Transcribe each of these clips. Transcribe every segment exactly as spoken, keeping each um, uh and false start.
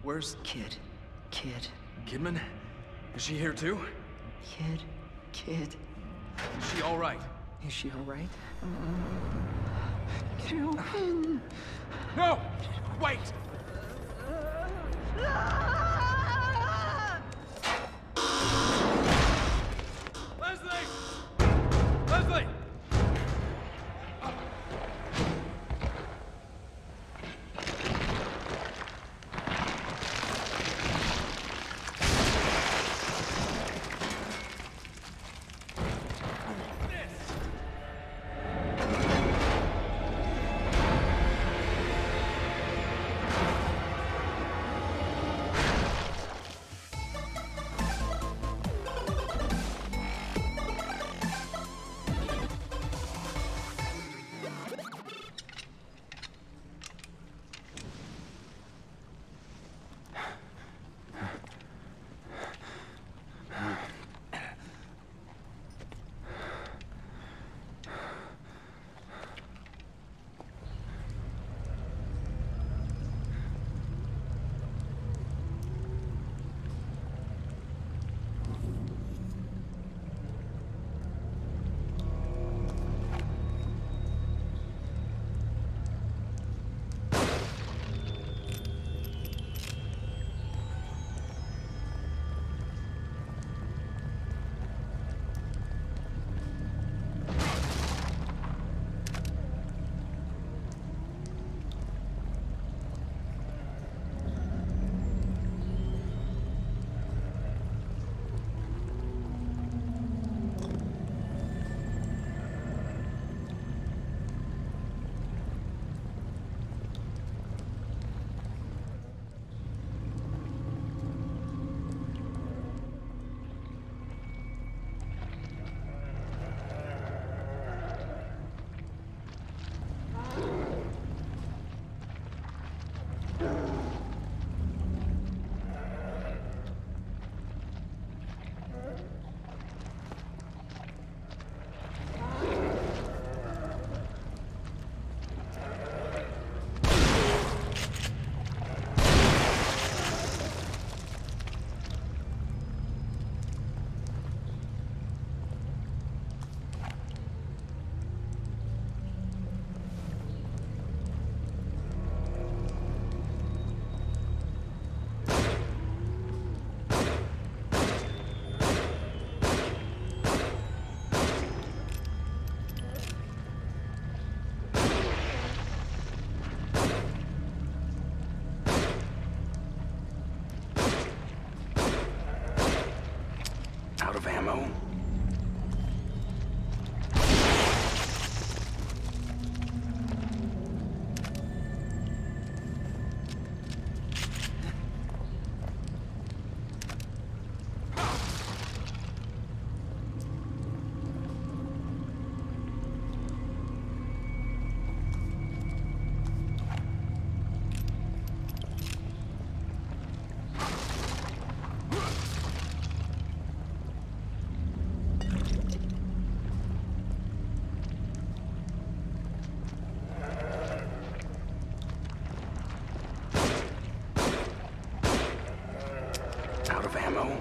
Where's... Kid. Kid. Kidman? Is she here too? Kid. Kid. Is she all right? Is she all right? Kid. No! Wait! Leslie! Leslie! Out of ammo? Out of ammo?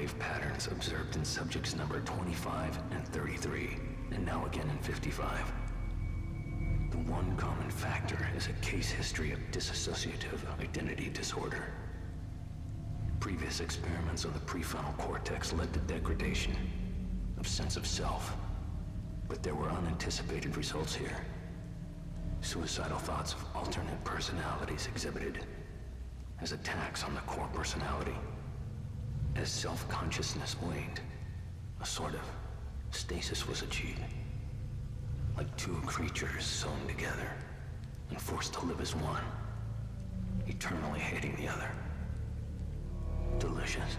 wave patterns observed in subjects number twenty-five and thirty-three, and now again in fifty-five. The one common factor is a case history of dissociative identity disorder. Previous experiments of the prefrontal cortex led to degradation of sense of self, but there were unanticipated results here. Suicidal thoughts of alternate personalities exhibited as attacks on the core personality. As self-consciousness waned, a sort of stasis was achieved. Like two creatures sewn together and forced to live as one, eternally hating the other. Delicious.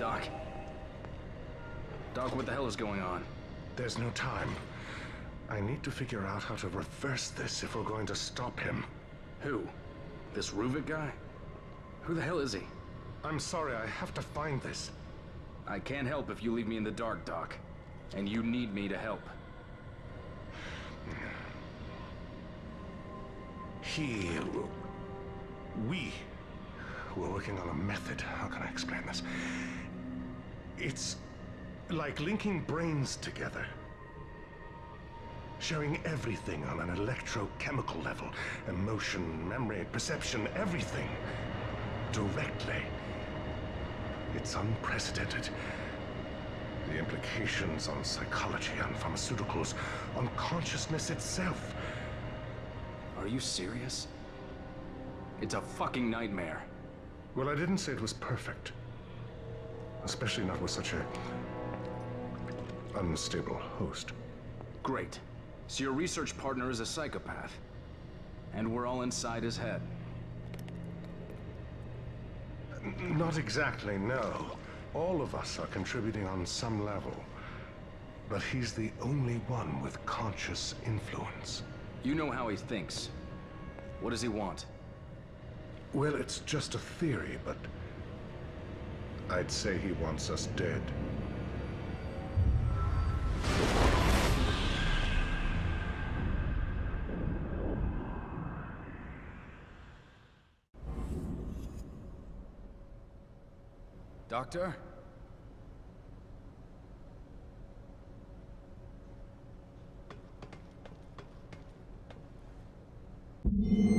Doc. Doc, what the hell is going on? There's no time. I need to figure out how to reverse this if we're going to stop him. Who? This Ruvik guy? Who the hell is he? I'm sorry, I have to find this. I can't help if you leave me in the dark, Doc. And you need me to help. He... We... We're working on a method. How can I explain this? It's like linking brains together. Sharing everything on an electrochemical level. Emotion, memory, perception, everything. Directly. It's unprecedented. The implications on psychology, on pharmaceuticals, on consciousness itself. Are you serious? It's a fucking nightmare. Well, I didn't say it was perfect. Especially not with such a... unstable host. Great. So your research partner is a psychopath. And we're all inside his head. N- not exactly, no. All of us are contributing on some level. But he's the only one with conscious influence. You know how he thinks. What does he want? Well, it's just a theory, but... I'd say he wants us dead. Doctor? You